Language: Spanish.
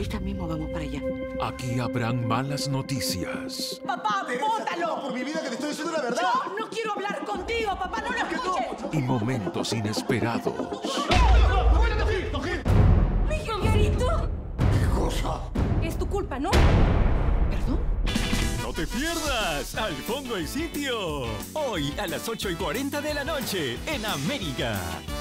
Ahorita mismo vamos para allá. Aquí habrán malas noticias. ¡Papá, bótalo! Por mi vida que te estoy diciendo la verdad. Yo no quiero hablar contigo, papá, no lo escuches. Y momentos inesperados. ¡Mi jeferito! ¿Qué cosa? Es tu culpa, ¿no? ¿Perdón? ¡No te pierdas! ¡Al fondo hay sitio! Hoy a las 8:40 de la noche en América.